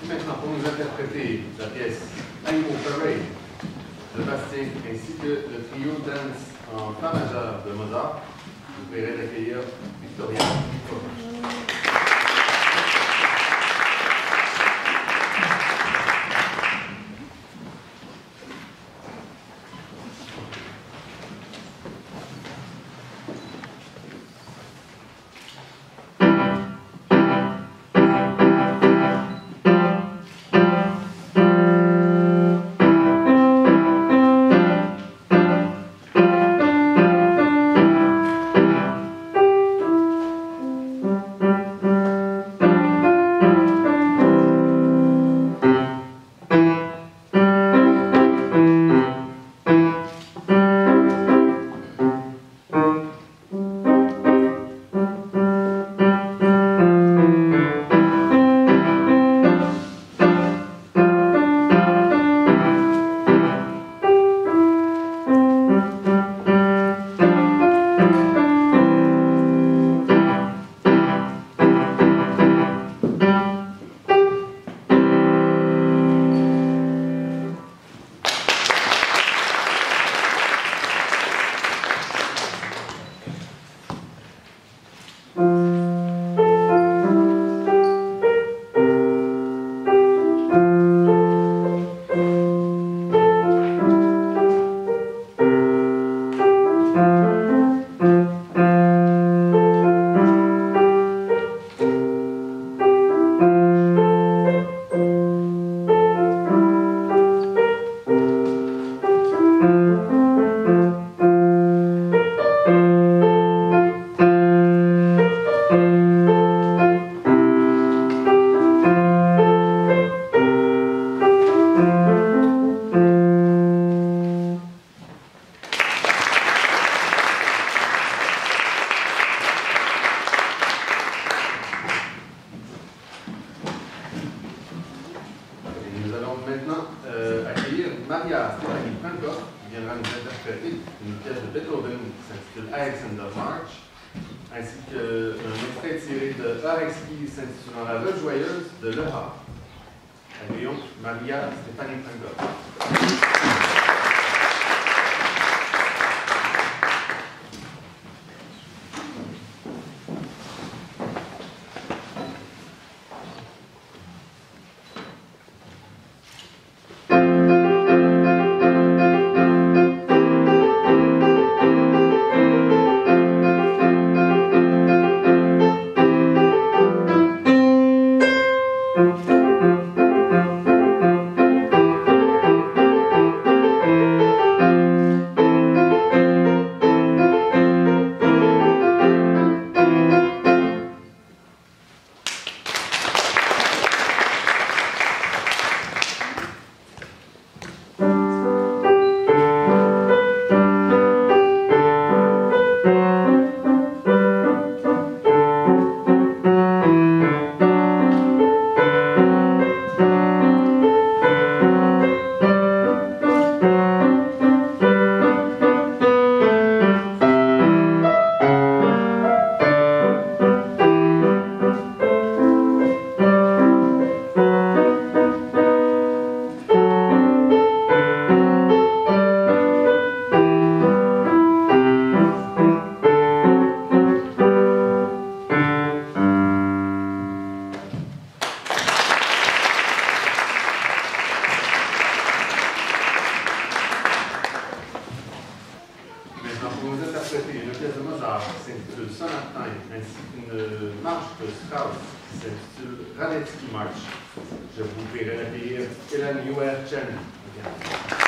Maintenant, pour nous interpréter la pièce Animal Parade de Bastien ainsi que le trio Dance en Fa majeur de Mozart, je vous prierai d'accueillir Victoria. Maintenant, accueillir Maria Stéphanie Francoff, qui viendra nous interpréter une pièce de Beethoven qui s'intitule Alexander March, ainsi qu'un extrait tiré de Arexki s'intitulant La Loge Joyeuse de Le Havre. Accueillons Maria Stéphanie Francoff. Une pièce de Mozart qui s'intitule Sonatine, ainsi qu'une marche de Strauss qui s'intitule Radetzky March. Je vous prierai d'accueillir Hélène Youer-Chen.